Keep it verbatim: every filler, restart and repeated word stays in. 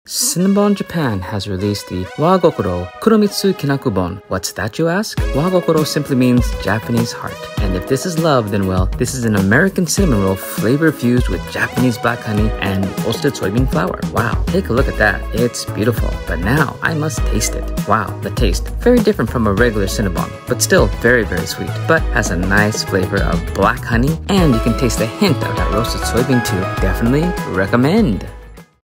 Cinnabon Japan has released the Wagokoro Kuromitsu Kinakubon. What's that, you ask? Wagokoro simply means Japanese heart. And if this is love, then well, this is an American cinnamon roll flavor fused with Japanese black honey and roasted soybean flour. Wow, take a look at that. It's beautiful. But now, I must taste it. Wow, the taste. Very different from a regular Cinnabon, but still very, very sweet. But has a nice flavor of black honey, and you can taste a hint of that roasted soybean too. Definitely recommend.